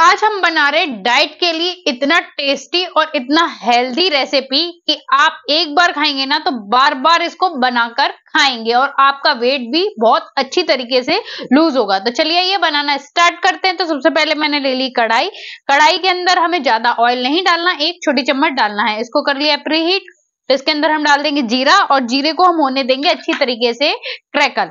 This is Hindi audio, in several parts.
आज हम बना रहे डाइट के लिए इतना टेस्टी और इतना हेल्दी रेसिपी कि आप एक बार खाएंगे ना तो बार बार इसको बनाकर खाएंगे और आपका वेट भी बहुत अच्छी तरीके से लूज होगा। तो चलिए ये बनाना स्टार्ट करते हैं। तो सबसे पहले मैंने ले ली कढ़ाई। कढ़ाई के अंदर हमें ज्यादा ऑयल नहीं डालना, 1 छोटी चम्मच डालना है। इसको कर लिया प्रीहीट। तो इसके अंदर हम डाल देंगे जीरा और जीरे को हम होने देंगे अच्छी तरीके से क्रैकल।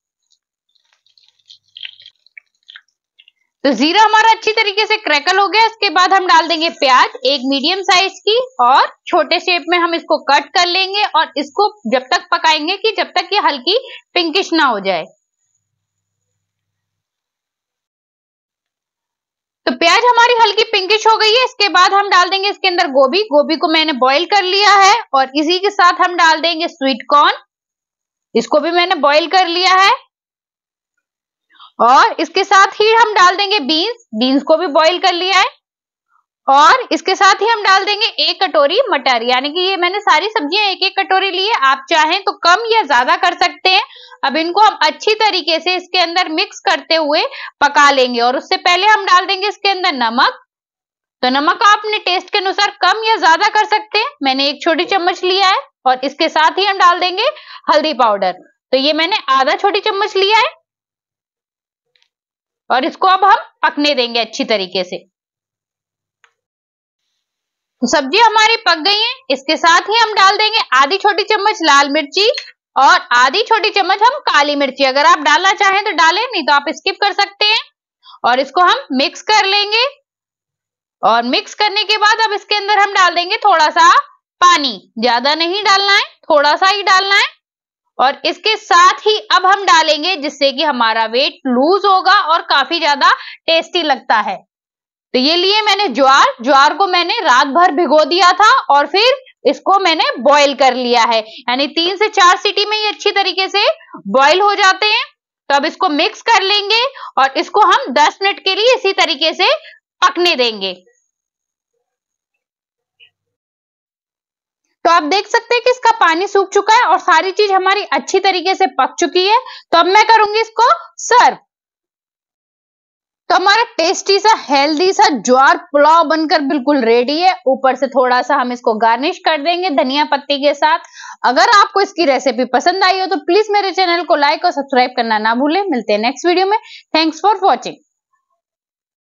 तो जीरा हमारा अच्छी तरीके से क्रैकल हो गया। इसके बाद हम डाल देंगे प्याज, एक मीडियम साइज की, और छोटे शेप में हम इसको कट कर लेंगे और इसको जब तक पकाएंगे कि जब तक ये हल्की पिंकिश ना हो जाए। तो प्याज हमारी हल्की पिंकिश हो गई है। इसके बाद हम डाल देंगे इसके अंदर गोभी। गोभी को मैंने बॉईल कर लिया है और इसी के साथ हम डाल देंगे स्वीट कॉर्न। इसको भी मैंने बॉईल कर लिया है और इसके साथ ही हम डाल देंगे बीन्स। बीन्स को भी बॉईल कर लिया है और इसके साथ ही हम डाल देंगे 1 कटोरी मटर। यानी कि ये मैंने सारी सब्जियां 1-1 कटोरी ली है। आप चाहें तो कम या ज्यादा कर सकते हैं। अब इनको हम अच्छी तरीके से इसके अंदर मिक्स करते हुए पका लेंगे और उससे पहले हम डाल देंगे इसके अंदर नमक। तो नमक आप अपने टेस्ट के अनुसार कम या ज्यादा कर सकते हैं। मैंने 1 छोटी चम्मच लिया है और इसके साथ ही हम डाल देंगे हल्दी पाउडर। तो ये मैंने आधा छोटी चम्मच लिया है और इसको अब हम पकने देंगे अच्छी तरीके से। तो सब्जी हमारी पक गई है। इसके साथ ही हम डाल देंगे आधी छोटी चम्मच लाल मिर्ची और आधी छोटी चम्मच हम काली मिर्ची। अगर आप डालना चाहें तो डालें, नहीं तो आप स्किप कर सकते हैं। और इसको हम मिक्स कर लेंगे और मिक्स करने के बाद अब इसके अंदर हम डाल देंगे थोड़ा सा पानी। ज्यादा नहीं डालना है, थोड़ा सा ही डालना है। और इसके साथ ही अब हम डालेंगे जिससे कि हमारा वेट लूज होगा और काफी ज्यादा टेस्टी लगता है। तो ये लिए मैंने ज्वार। ज्वार को मैंने रात भर भिगो दिया था और फिर इसको मैंने बॉईल कर लिया है। यानी 3 से 4 सीटी में ये अच्छी तरीके से बॉईल हो जाते हैं। तो अब इसको मिक्स कर लेंगे और इसको हम 10 मिनट के लिए इसी तरीके से पकने देंगे। तो आप देख सकते हैं कि इसका पानी सूख चुका है और सारी चीज हमारी अच्छी तरीके से पक चुकी है। तो अब मैं करूंगी इसको सर्व। तो हमारा टेस्टी सा हेल्दी सा ज्वार पुलाव बनकर बिल्कुल रेडी है। ऊपर से थोड़ा सा हम इसको गार्निश कर देंगे धनिया पत्ती के साथ। अगर आपको इसकी रेसिपी पसंद आई हो तो प्लीज मेरे चैनल को लाइक और सब्सक्राइब करना ना भूलें। मिलते हैं नेक्स्ट वीडियो में। Thanks for watching.